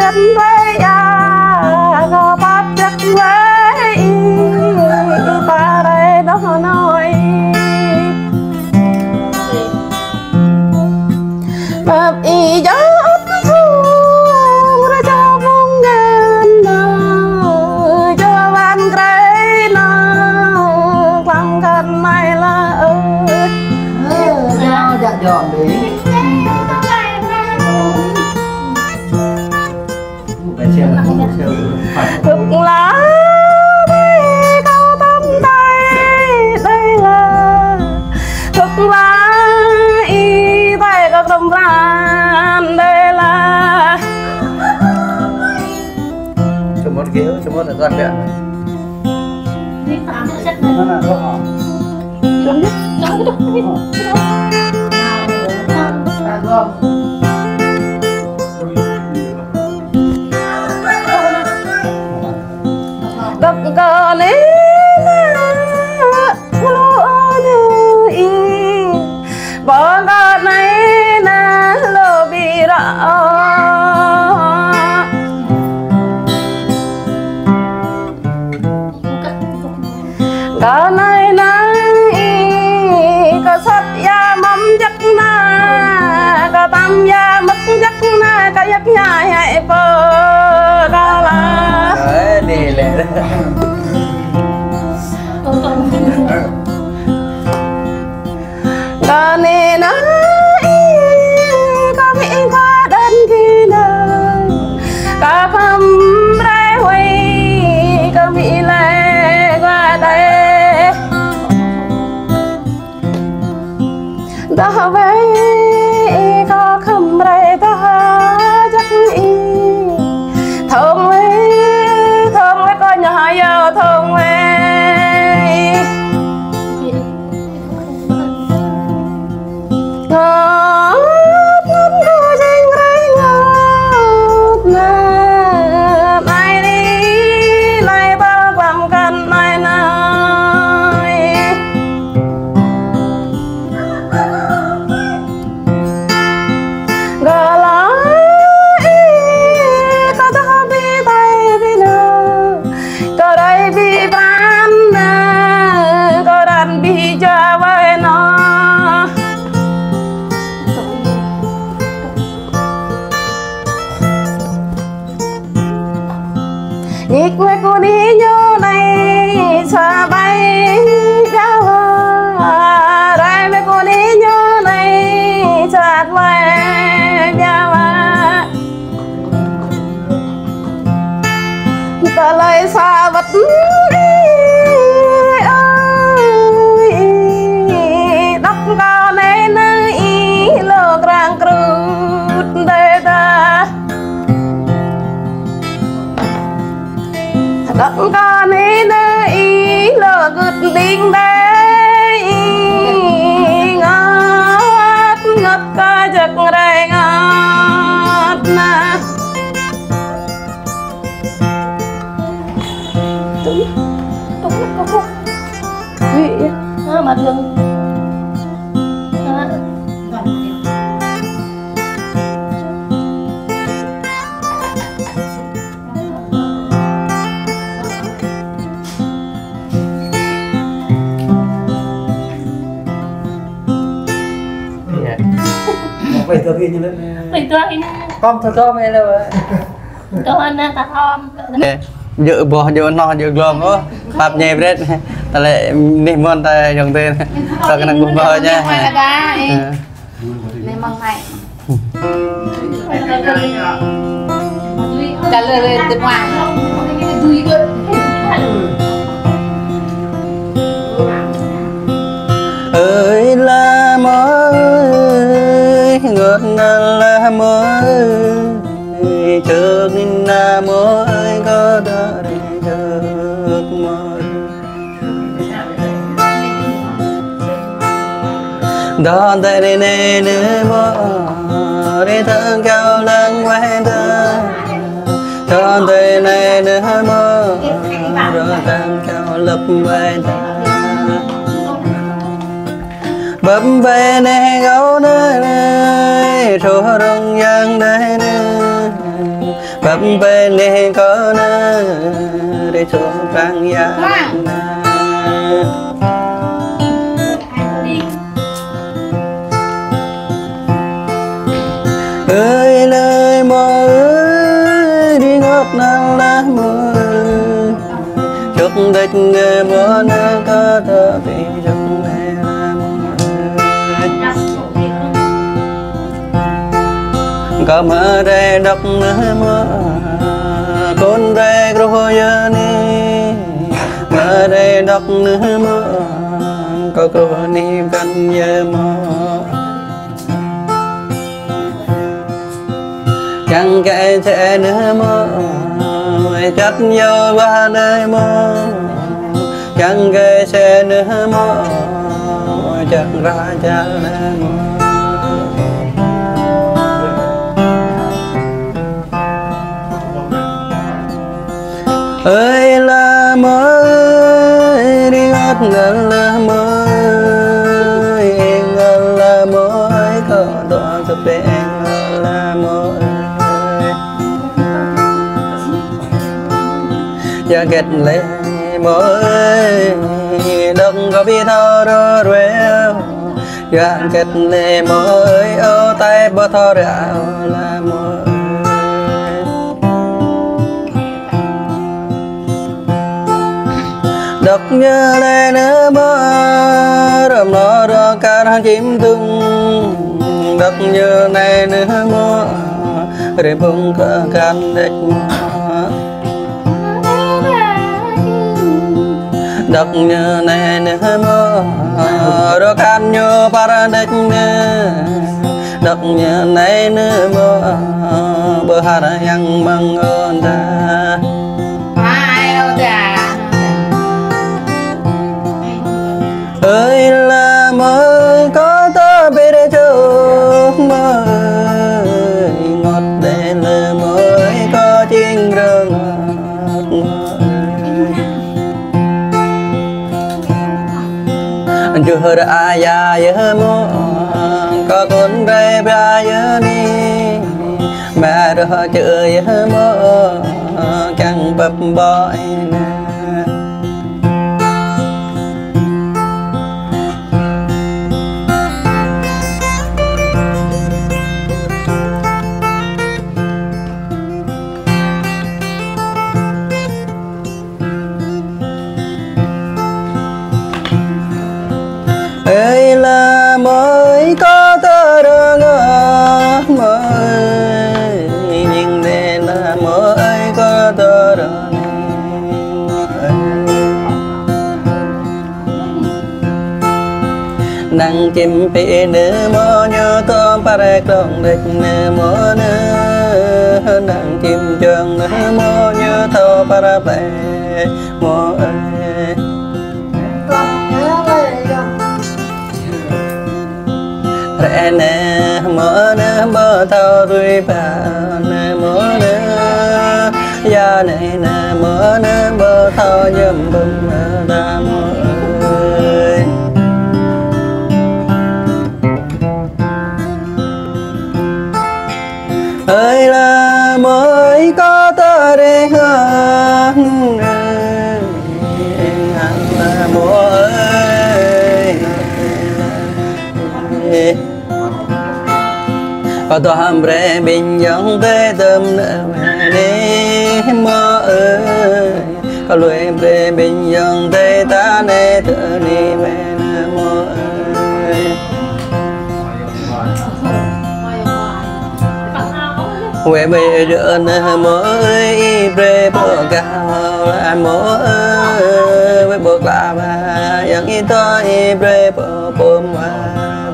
chất với có bát chất với ta đây đó nói bập y gió thu ra cho vung ngàn cho ban cây nó quăng gần này là dạ dọn đi cực lá đây cao tâm tay đây là cực lá y tay các đồng ran đây là cho một kiểu cho một là toàn viện đi phá nữa chất này nó là có họ đúng nhất đập cờ lên bỏ cờ này na lô bị rõ cờ này cờ sắt ya mắm chắc na cờ tam ya mất chắc na cờ giấc nhai hay bờ cờ là đấy đi lẹ cờ này nó có bị qua đến khi nào cờ không ra huy cờ bị lệ qua đây đó vậy có không ra ta chắc y thương lấy có nhỏ giờ thương lấy ngọt ngọt ngọt xinh rây ngọt nè này đi này ta làm cần này này gà lá ta ta bị tay đi nữa có đây bị bán nè có đàn bị cho với nó nhịp quê cô đi nhớ này xa bay cao đây mấy cô đi nhớ này chặt về nhau ta lấy xa vật đắp cao này nơi lơ ràng cruд đây ta đắp cao này nơi lơ gật đinh đây ngọt ngọt ca giấc đây ngọt nè đúng có vị mà đường vậy tôi ghi như thế vậy tôi anh con thôi mày đâu tôi anh ta thom dự bỏ dự nó dự lồng đó bạp nhẹ đấy ta lại niệm môn ta dùng tên ta cái năng cùng vợ nha nên mong này trả lời từ ngoài ơi là mới ngọt là mới trước là mới có đợi trước mới đó tại đây này nữa mơ để thơ cao lăng quay ta đó tại này nữa mơ rồi thơ cao lập quay ta bập về nè gấu nơi số rong giang đây nè bập bên đi có nơ để xuống răng ya ơi lời mơ ơi đi ngót nàng lá mơ chúc đích người mơ nơi có thơ vì chúc mẹ là mơ có mơ đây đọc nơi mơ con đây rồi giờ ni mơ đây đọc nơi mơ có rồi ni cần nhớ mơ chẳng kể sẽ nữa mơ chất nhau qua nơi mơ chẳng kể sẽ nữa mơ chẳng ra chẳng nơi mơ ơi là mơ đi ngất ngẩn là mơ ngẩn là mơ có đoạn sắp đến là mơ giờ kết lên mơ đông có biết thao đó rồi giờ kết lên mơ ô tay bơ thao rạo là mơ đọc nhớ lên nữa mơ rầm nó đó cả hàng chim tung đọc nhớ này nữa mơ để bông cả can đếch đọc nhớ này nữa mơ đó can nhớ para đếch đọc nhớ này nữa mơ bờ hà yang măng ơn ta ơi là mơ có tớ biết để cho mơ ngọt để là mơ có chiên rừng anh chưa đã già nhớ mơ có con rể ra nhớ đi mẹ đó chưa nhớ mơ chẳng bập bội ơi là mới có tơ đơn mới nhưng đây là mới có tơ đơn nắng chim phi nữ mơ nhớ tôm pare cong địch nữ mơ nữ nắng chim trơn nữ mơ nhớ thâu para bè mơ rẽ nè mơ nè mơ thao đuôi bà nè mơ nè gia này nè mơ nè mơ thao nhầm bừng ra mơ ơi ơi là mới có tơ để hơn là mơ ơi có tôi hambre bình giống tê tâm nợ đi mơ ơi có lùi bre bình giống tê ta nê tự đi mẹ mơ ơi quê bê rửa nè mơ ơi bre bộ cao là mơ ơi với bộ bà bà yang ít tôi bre bộ bom